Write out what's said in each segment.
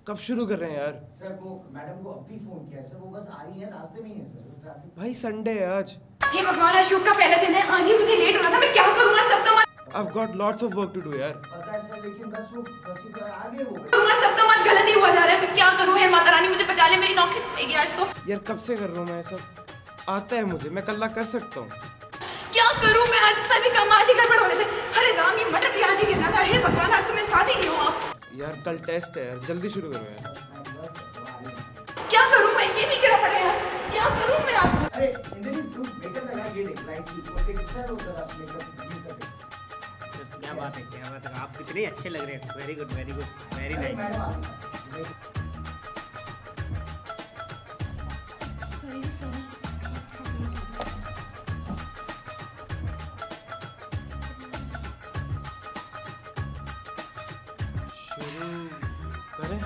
कब शुरू कर रहे हैं यार? सर वो मैडम को अभी फोन किया सर, वो बस आ रही है, रास्ते में ही है सर, ट्रैफिक। भाई संडे है आज। हे भगवान, आज शूट का पहला दिन है, आज ही मुझे लेट होना था, मैं क्या करूँ आज? सबका मन I've got lots of work to do यार। पता है सर, लेकिन बस वो फंसी तो आगे हो गई। तुम्हारा सबका मन गलत ही हुआ जा रहा है, मैं क्या करूँ? हे माता रानी मुझे बचा ले, मेरी नौकरी जाएगी आज तो। यार कब से कर रहा हूँ मैं सब, आता है मुझे, मैं कल्ला कर सकता हूँ। क्या करूँ मैं? आज सभी काम आज ही गड़बड़ हो रहे थे। अरे राम, ये मटर भी आज ही गिरना था। हे भगवान, आज तो मेरे साथ ही नहीं हो आप। यार कल टेस्ट है यार, जल्दी शुरू करो यार। क्या करूँ मैं? ये भी गिरा पड़ा यार, क्या करूँ मैं आप? अरे इंद्रजीत तू मेकअप लगा, ये देख लाइट की, वो देख सर होता था मेकअप नहीं करते। क्या बात है, क्या बात है, आप कितने अच्छे लग रहे हैं। Very good, very good, very nice. शुरू करें?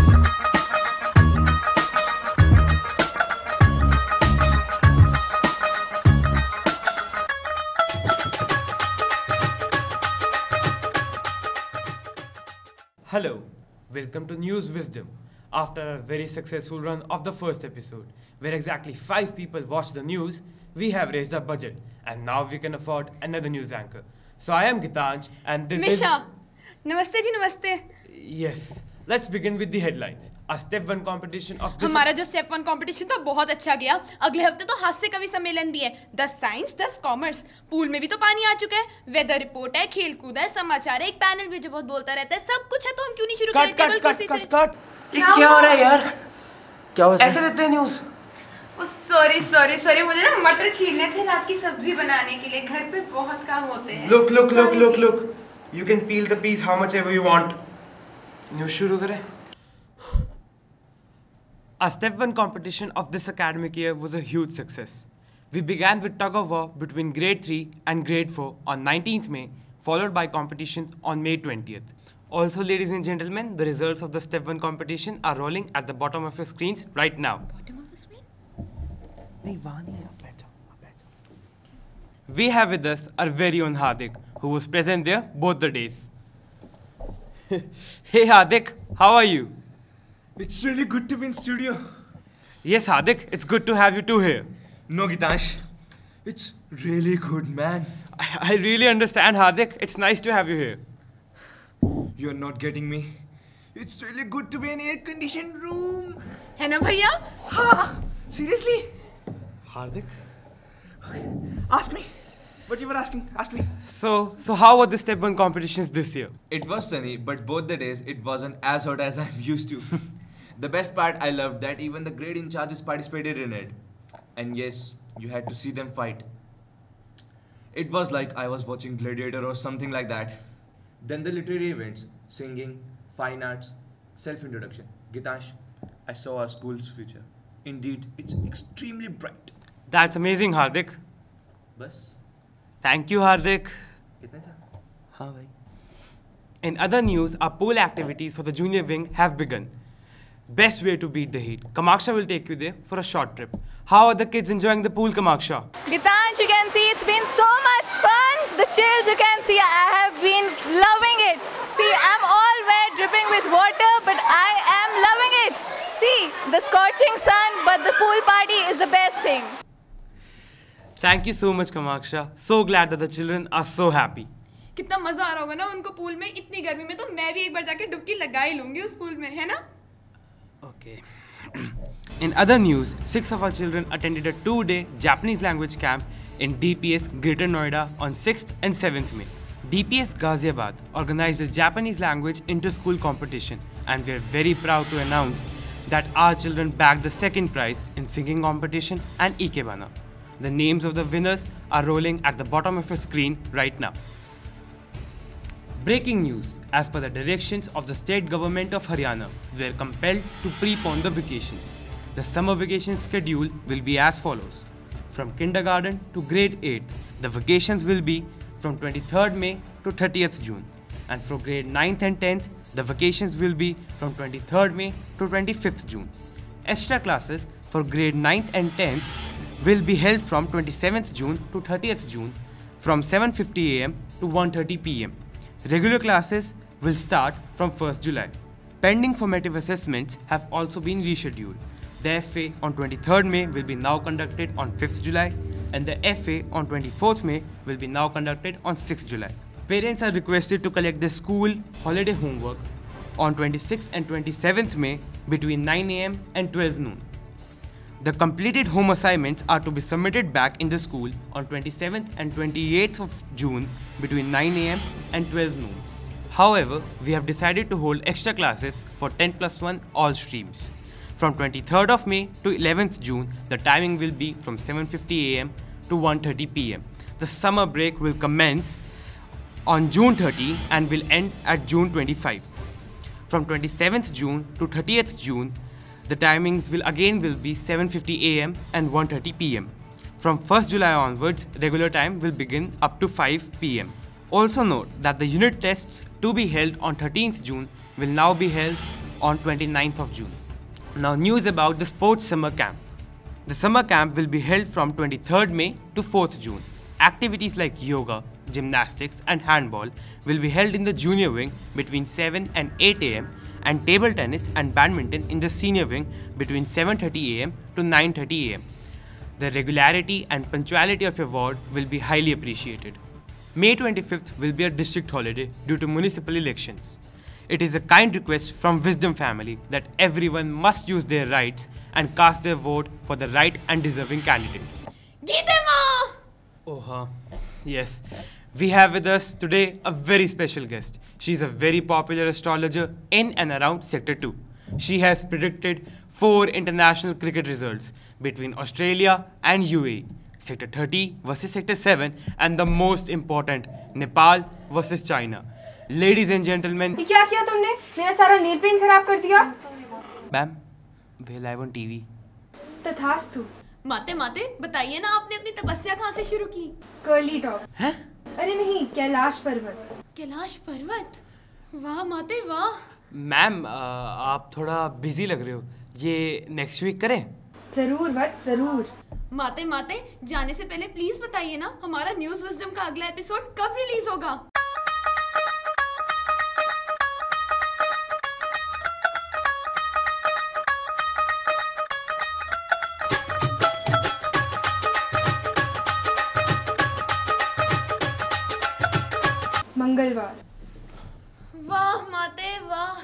Hello, welcome to News Wisdom. After a very successful run of the first episode, where exactly 5 people watched the news, we have raised our budget and now we can afford another news anchor. So I am Gitanj and this मिशा, नमस्ते जी, नमस्ते। Yes, let's begin with the headlines. A step 1 competition of this... हमारा जो step 1 competition था बहुत अच्छा गया। अगले हफ्ते तो हास्य कवि सम्मेलन भी है, 10 साइंस 10 कॉमर्स। पूल में भी तो पानी आ चुका है, वेदर रिपोर्ट है, खेल कूद है, समाचार है, एक पैनल भी जो बहुत बोलता रहता है, सब कुछ है। तो हम क्यों नहीं शुरू करें टेबल कुर्सी से? ये क्या हो रहा है यार? क्या हुआ? ऐसे देते हैं न्यूज़? सॉरी, मुझे ना मटर छीलने थे रात की सब्जी बनाने के लिए, घर पे बहुत काम होते हैं। Look. You can peel the peas how much ever you want. News शुरू करें? A step 1 competition of this academic year was a huge success. We began with tug of war between grade 3 and grade 4 on 19th May, followed by competitions on May 20th. Also, ladies and gentlemen, the results of the step 1 competition are rolling at the bottom of your screens right now. Bottom of the screen? नहीं, वहाँ नहीं है, आप बैठ जाओ। We have with us our very own Hardik, who was present there both the days. Hey Hardik, how are you? It's really good to be in studio. Yes, Hardik, it's good to have you too here. No, Gitansh. It's really good, man. I really understand, Hardik. It's nice to have you here. You're not getting me. It's really good to be in air-conditioned room. है ना भैया? Ha! Seriously? Hardik? Ask me. What you were asking? Ask me. So how were the step 1 competitions this year? It was sunny, but both the days it wasn't as hot as I'm used to. The best part, I loved that even the grade in charges participated in it. And yes, you had to see them fight. It was like I was watching Gladiator or something like that. Then the literary events, singing, fine arts, self-introduction. Gitansh, I saw our school's future. Indeed, it's extremely bright. That's amazing, Hardik. Bas? Thank you, Hardik. Kitna tha? हाँ भाई. In other news, our pool activities for the junior wing have begun. Best way to beat the heat. Kamaksha will take you there for a short trip. How are the kids enjoying the pool, Kamaksha? Gitanj, you can see it's been so much fun. The chills, you can see I have been loving it. See, I'm all wet, dripping with water, but I am loving it. See, the scorching sun, but the pool party is the best thing. Thank you so much, Kamaksha. So glad that the children are so happy. कितना मजा आ रहा होगा ना उनको pool में। इतनी गर्मी में तो मैं भी एक बार जाके डुबकी लगा ही लूंगी उस पूल में, है ना? Okay. In other news, 6 of our children attended a 2-day Japanese language camp in DPS Greater Noida on 6th and 7th May. DPS Ghaziabad organized a Japanese language inter-school competition, and we are very proud to announce that our children bagged the second prize in singing competition and Ikebana. The names of the winners are rolling at the bottom of your screen right now. Breaking news. As per the directions of the state government of Haryana, we are compelled to prepone the vacations. The summer vacation schedule will be as follows. From kindergarten to grade 8, the vacations will be from 23rd May to 30th June. And for grade 9th and 10th, the vacations will be from 23rd May to 25th June. Extra classes for grade 9th and 10th will be held from 27th June to 30th June from 7:50 am to 1:30 pm. Regular classes will start from 1st July. Pending formative assessments have also been rescheduled. The FA on 23rd May will be now conducted on 5th July and the FA on 24th May will be now conducted on 6th July. Parents are requested to collect their school holiday homework on 26th and 27th May between 9 am and 12 noon. The completed home assignments are to be submitted back in the school on 27th and 28th of June between 9 am and 12 noon. However, we have decided to hold extra classes for 10+1 all streams. From 23rd of May to 11th June, the timing will be from 7:50 am to 1:30 pm. The summer break will commence on June 30 and will end at June 25. From 27th June to 30th June, the timings will be 7:50 am and 1:30 pm. From 1st July onwards, regular time will begin up to 5 pm. Also note that the unit tests to be held on 13th June will now be held on 29th of June. Now news about the sports summer camp. The summer camp will be held from 23rd May to 4th June. Activities like yoga, gymnastics and handball will be held in the junior wing between 7 and 8 am and table tennis and badminton in the senior wing between 7:30 am to 9:30 am. The regularity and punctuality of your ward will be highly appreciated. May 25th will be a district holiday due to municipal elections. It is a kind request from Wisdom family that everyone must use their rights and cast their vote for the right and deserving candidate. Geetama! Oh, yes. We have with us today a very special guest. She is a very popular astrologer in and around Sector 2. She has predicted 4 international cricket results between Australia and UAE, Sector 30 versus Sector 7, and the most important, Nepal versus China. Ladies and gentlemen, ये क्या किया तुमने? मेरा सारा नील paint खराब कर दिया। ma'am, we're live on TV. तथास्तु। माते माते बताइए ना, आपने अपनी तपस्या कहाँ से शुरू की? Curly top. हैं? अरे नहीं, कैलाश पर्वत। कैलाश पर्वत? वाह माते वाह। मैम, आप थोड़ा बिजी लग रहे हो। ये नेक्स्ट वीक करें? जरूर वत जरूर। माते माते जाने से पहले प्लीज बताइए ना, हमारा न्यूज विजडम का अगला एपिसोड कब रिलीज होगा? मंगलवार। वाह माते वाह।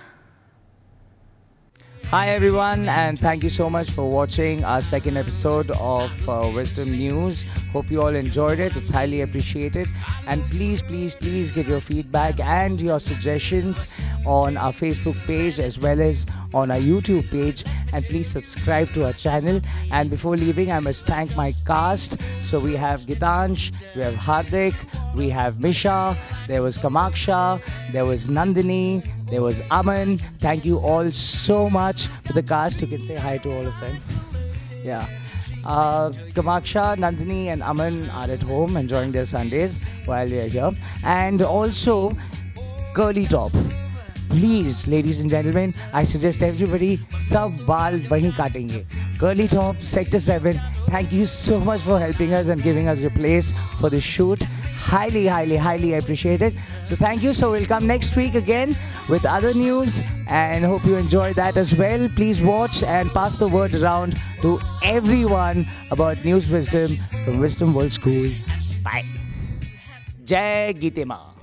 Hi everyone, and thank you so much for watching our second episode of Wisdom News. Hope you all enjoyed it. It's highly appreciated. And please give your feedback and your suggestions on our Facebook page as well as on our YouTube page. And please subscribe to our channel. And before leaving, I must thank my cast. So we have Gitansh, we have Hardik, we have Misha, there was Kamaksha, there was Nandini, there was Aman. Thank you all so much for the cast. You can say hi to all of them. Yeah. Kamaksha, Nandini and Aman are at home enjoying their Sundays while we are here. And also, Curly Top. Please, ladies and gentlemen, I suggest everybody, sab baal wahi katenge. Curly Top, Sector 7, thank you so much for helping us and giving us your place for the shoot. Highly appreciated. So thank you. So we'll come next week again with other news and hope you enjoy that as well. Please watch and pass the word around to everyone about News Wisdom from Wisdom World School. Bye. Jai Geetama.